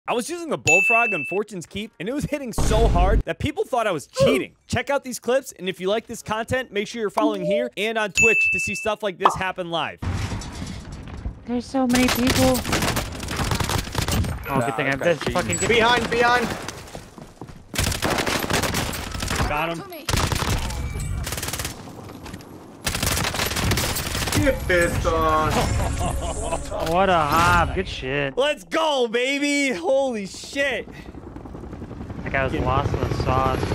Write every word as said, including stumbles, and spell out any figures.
I was using the Bullfrog on Fortune's Keep, and it was hitting so hard that people thought I was cheating. Check out these clips, and if you like this content, make sure you're following here and on Twitch to see stuff like this happen live. There's so many people. Oh, Nah, good thing I'm okay, this fucking good. Behind, behind. Got him. Get pissed on. What a hop. Good shit. Let's go, baby. Holy shit. That guy was lost in the sauce.